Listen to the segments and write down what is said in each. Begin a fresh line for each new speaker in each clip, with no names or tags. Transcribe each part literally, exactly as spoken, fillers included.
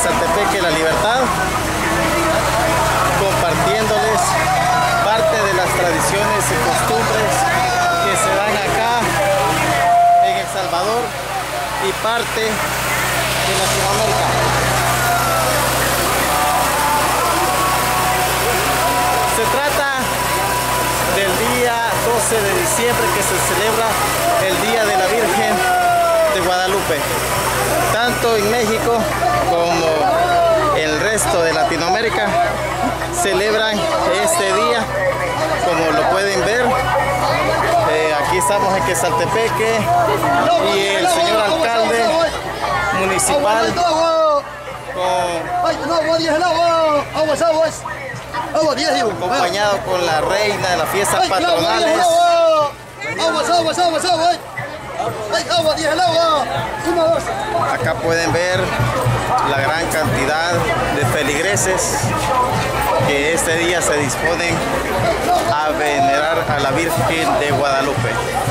Quezaltepeque La Libertad, compartiéndoles parte de las tradiciones y costumbres que se dan acá en El Salvador y parte de Latinoamérica. Se trata del día doce de diciembre, que se celebra el Día de la Virgen de Guadalupe. Tanto en México como el resto de Latinoamérica celebran este día, como lo pueden ver. Eh, aquí estamos en Quezaltepeque y el señor alcalde municipal con, acompañado con la reina de las fiestas patronales. Acá pueden ver la gran cantidad de feligreses que este día se disponen a venerar a la Virgen de Guadalupe.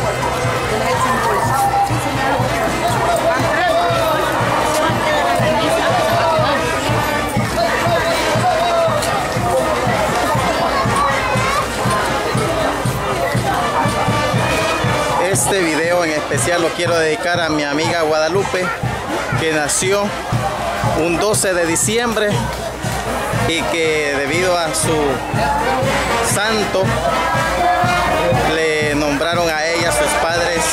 Este video en especial lo quiero dedicar a mi amiga Guadalupe, que nació un doce de diciembre y que debido a su santo le nombraron a ella, sus padres,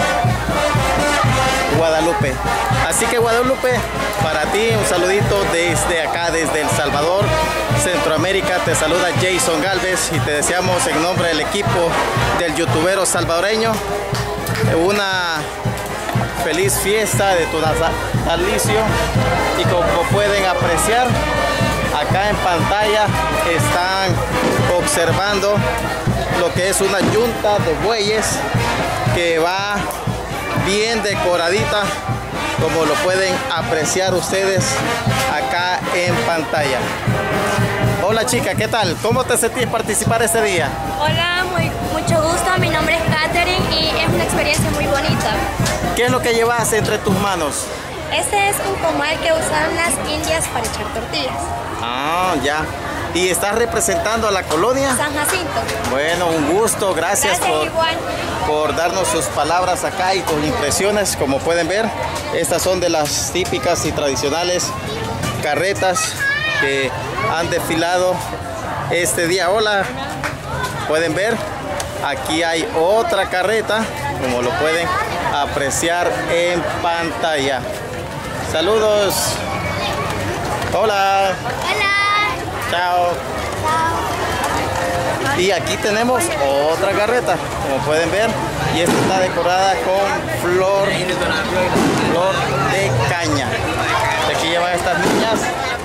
Guadalupe. Así que Guadalupe, para ti un saludito desde acá, desde El Salvador, Centroamérica. Te saluda Jason Galvez y te deseamos en nombre del equipo del youtubero salvadoreño una feliz fiesta de tu natalicio. Y como pueden apreciar acá en pantalla, están observando lo que es una yunta de bueyes que va bien decoradita, como lo pueden apreciar ustedes acá en pantalla. Hola chica, ¿qué tal? ¿Cómo te sentís participar este día?
Hola, muy, mucho gusto. Mi nombre es Katherine y es una experiencia muy bonita.
¿Qué es lo que llevas entre tus manos?
Este es un comal que usaron las indias para echar tortillas.
Ah, ya. ¿Y estás representando a la colonia?
San Jacinto.
Bueno, un gusto. Gracias,
Gracias
por,
igual.
por darnos sus palabras acá y tus impresiones. Como pueden ver, estas son de las típicas y tradicionales carretas que han desfilado este día. Hola, pueden ver, aquí hay otra carreta, como lo pueden apreciar en pantalla. Saludos. Hola.
Hola.
Chao.
Chao.
Y aquí tenemos otra carreta, como pueden ver, y esta está decorada con flor, flor de caña. Aquí llevan estas niñas.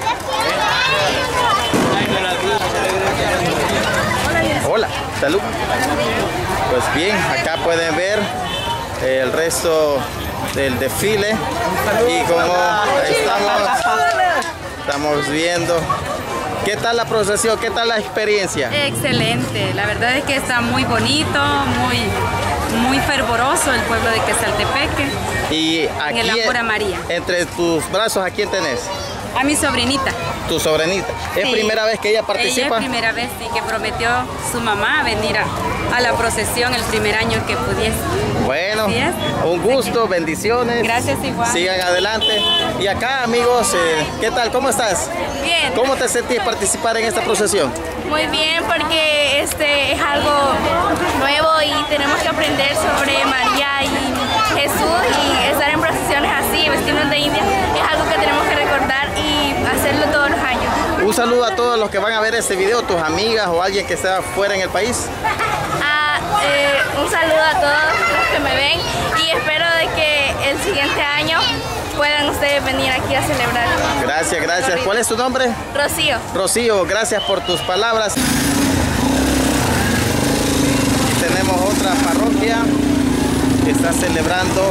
Hola, salud. Pues bien, acá pueden ver el resto del desfile y como estamos, estamos viendo. ¿Qué tal la procesión? ¿Qué tal la experiencia?
Excelente, la verdad es que está muy bonito, muy, muy fervoroso el pueblo de Quezaltepeque.
Y aquí,
en el Ámpora María.
Entre tus brazos, ¿a quién tenés?
A mi sobrinita.
Tu sobrinita. ¿Es
Sí.
primera vez que ella participa?
Ella es primera vez, sí, que prometió su mamá venir a, a la procesión el primer año que pudiese.
Bueno,
¿Sí es?
un gusto, bendiciones.
Gracias igual.
Sigan adelante. Y acá, amigos, eh, ¿qué tal? ¿Cómo estás?
Bien.
¿Cómo te sentís participar en esta procesión?
Muy bien, porque este es algo nuevo y tenemos que aprender sobre María y Jesús, y estar en procesiones así, vestirnos de india, es algo que tenemos que recordar y hacerlo todos los años.
Un saludo a todos los que van a ver este video, tus amigas o alguien que está fuera en el país.
Ah, eh, un saludo a todos los que me ven y espero de que el siguiente año puedan ustedes venir aquí a celebrar.
Gracias, gracias. ¿Cuál es tu nombre?
Rocío.
Rocío, gracias por tus palabras. Tenemos otra parroquia que está celebrando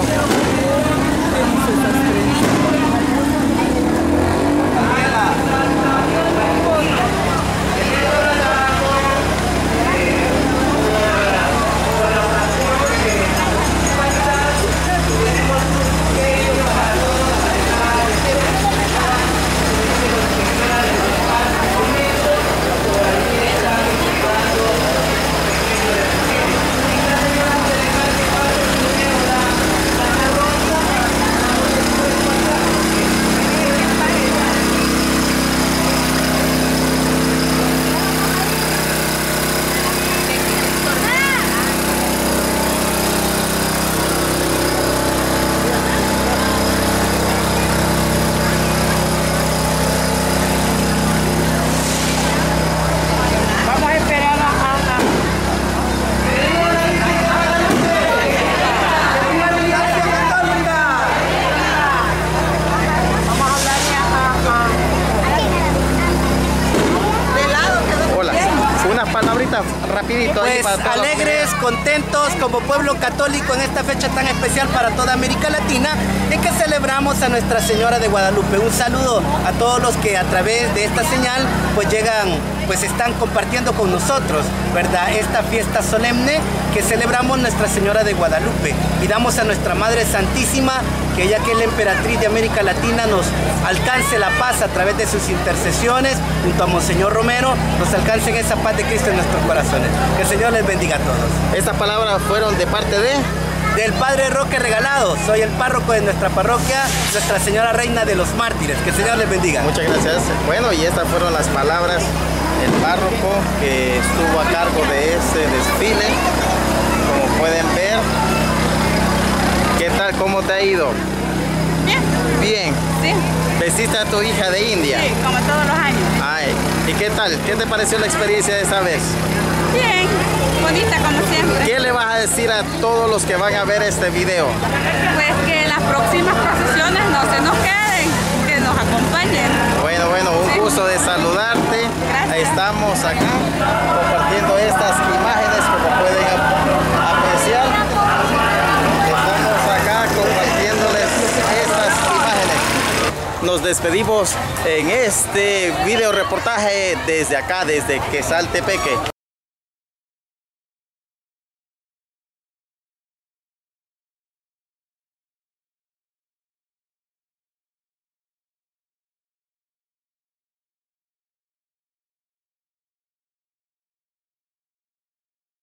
espíritu ahí
Pues
para toda la
alegres, contentos como pueblo católico en esta fecha tan especial para toda América Latina, en que celebramos a Nuestra Señora de Guadalupe. Un saludo a todos los que a través de esta señal pues llegan, pues están compartiendo con nosotros, ¿verdad? Esta fiesta solemne que celebramos Nuestra Señora de Guadalupe, y damos a nuestra Madre Santísima que ella, que es la emperatriz de América Latina, nos alcance la paz a través de sus intercesiones, junto a Monseñor Romero, nos alcancen esa paz de Cristo en nuestros corazones. Que el Señor les bendiga a todos.
Estas palabras fueron de parte de...
Del Padre Roque Regalado, soy el párroco de nuestra parroquia, Nuestra Señora Reina de los Mártires. Que el Señor les bendiga.
Muchas gracias. Bueno, y estas fueron las palabras del párroco que estuvo a cargo de este desfile. Como pueden ver, ¿qué tal? ¿Cómo te ha ido?
Bien.
Bien.
Sí.
¿Vestiste a tu hija de India?
Sí, como todos los años.
Ay, ¿y qué tal? ¿Qué te pareció la experiencia de esta vez?
Bien, bonita como siempre.
¿Qué le vas a decir a todos los que van a ver este video?
Pues que las próximas procesiones no se nos queden, que nos acompañen.
Bueno, bueno, un
Sí.
gusto de saludarte.
Gracias.
Ahí estamos acá compartiendo estas imágenes, como pueden ap- apreciar. Estamos acá compartiéndoles estas imágenes. Nos despedimos en este video reportaje desde acá, desde Quesaltepeque.